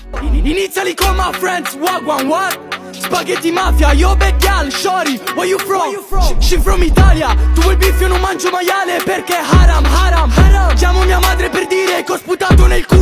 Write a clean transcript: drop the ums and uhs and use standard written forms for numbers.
Iniziali con my friends, wagwan, what? Spaghetti mafia, yo bad gal, shorty, where you from? She from Italia, tu vuoi beef, io non mangio maiale perché haram, haram, haram. Chiamo mia madre per dire che ho sputato nel culo